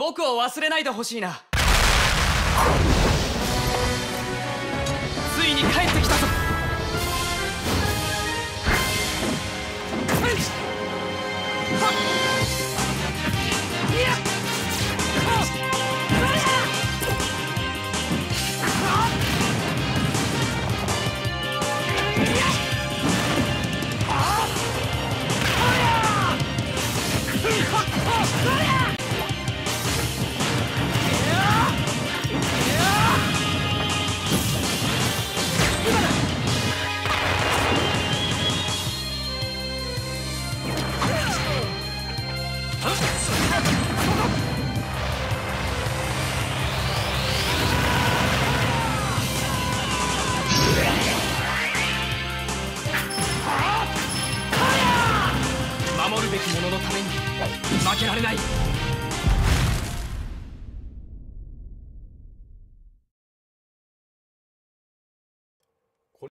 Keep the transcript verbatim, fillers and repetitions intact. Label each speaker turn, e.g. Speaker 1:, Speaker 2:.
Speaker 1: 僕を忘れないでほしいな。ついに帰ってきたぞ。守るべき者のために負けられない。